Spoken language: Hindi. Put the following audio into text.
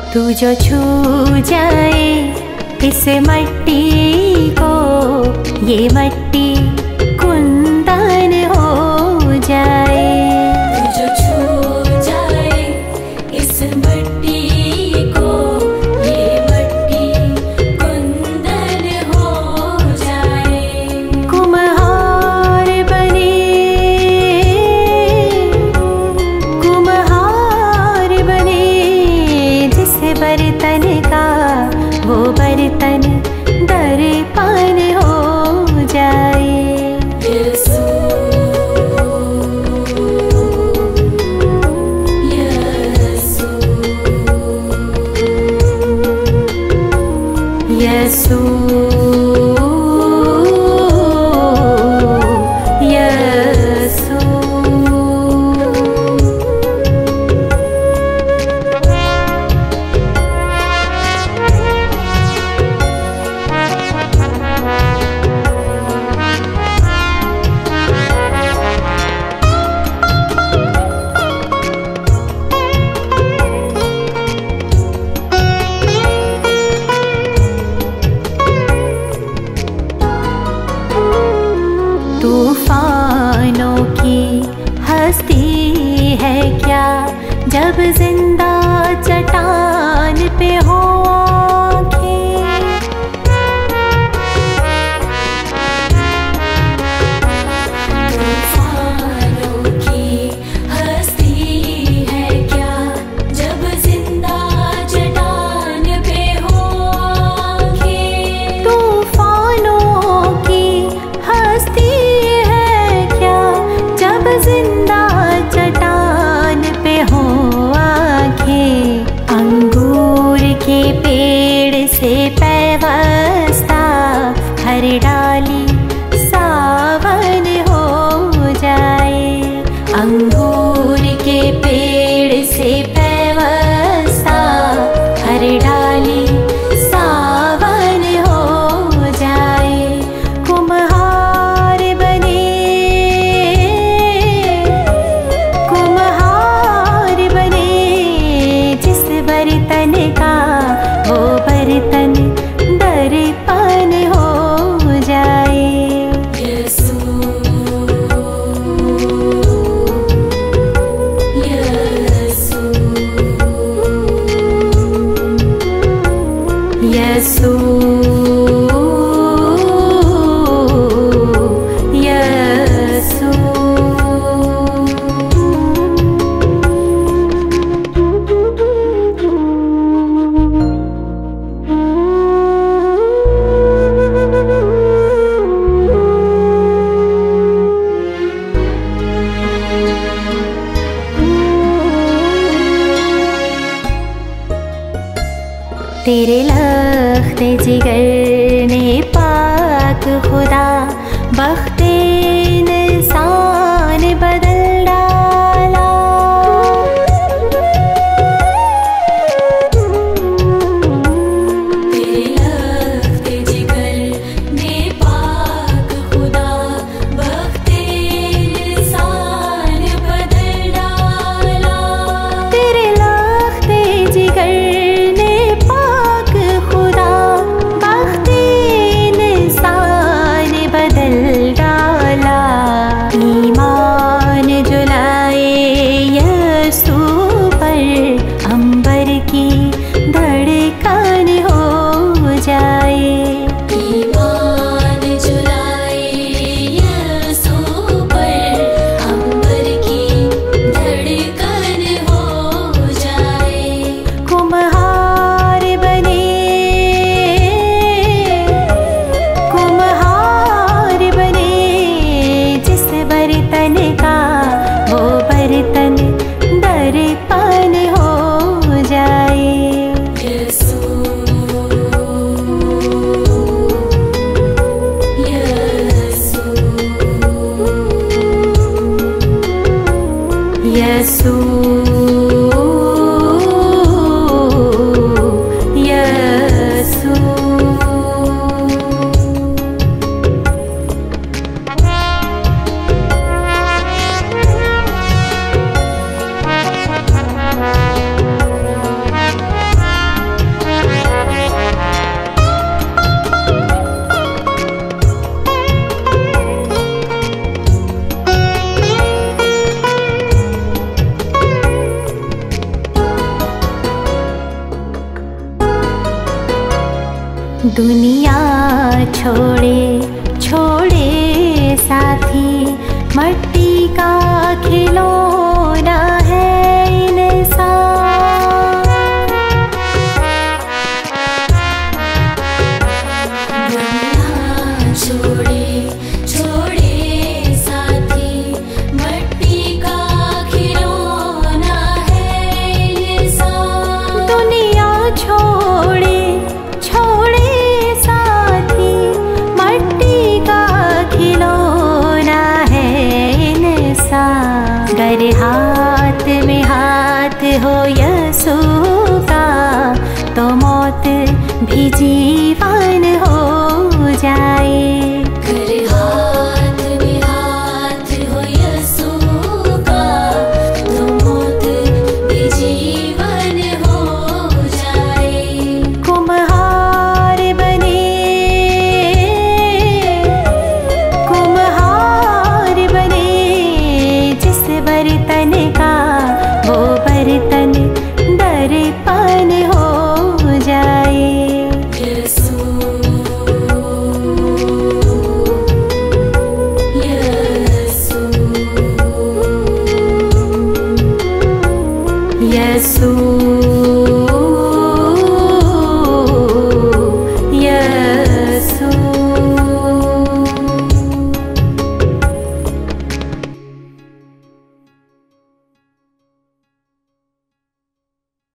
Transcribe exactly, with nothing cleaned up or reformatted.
तू जो छू जाए इस मट्टी को, ये मट्टी कुंदन हो जाए। तू जो छू जाए इस मट्टी को, ये मट्टी कुंदन हो जाए। कुम्हार बने, कुम्हार बने जिस बर्तन का, वो बर्तन दर्पण हो जाए। यसु यसु यसु यसु तूफानों की हस्ती है क्या, जब जिंदा चट्टान पे हो आँखें। तूफानों की हस्ती है क्या, जब जिंदा चट्टान पे हो आँखें। तूफानों की हस्ती जिंदा चट्टान पे हो आँखें। अंगूर के पेड़ से पैवस्ता, हर डाली सावन हो जाए। अंगूर के पेड़ से पैवस्ता, हर डाली सावन हो जाए। कुम्हार बने, कुम्हार बने जिस बर्तन का, वो बर्तन दर्पण हो जाए। यसु यसु यसु यसु तेरे लख्त जिगर ने पाक खुदा, बख्ते इंसान बदल डाला। तेरे लख्त जिगर ने पाक खुदा, बख्ते इंसान बदल डाला। तेरे लख्त जिगर ने पाक खुदा, बख्ते इंसान बदल डाला। दुनिया छोड़े छोड़े साथी, मट्टी का खिलौना है इंसान। दुनिया छोड़े छोड़े साथी, मट्टी का खिलौना है इंसान। दुनिया छोड़े छोड़े साथी, मट्टी का खिलौना है इंसान। गर हाथ में हाथ हो यसू का, तो मौत भी जीवन हो जाए। कर हाथ में हाथ हो यसू का, तो मौत भी जीवन हो जाए। कुम्हार बने कुम्हार बने जिस बर्तन का, वो बर्तन दर्पण हो जाए। यसू यसू यसू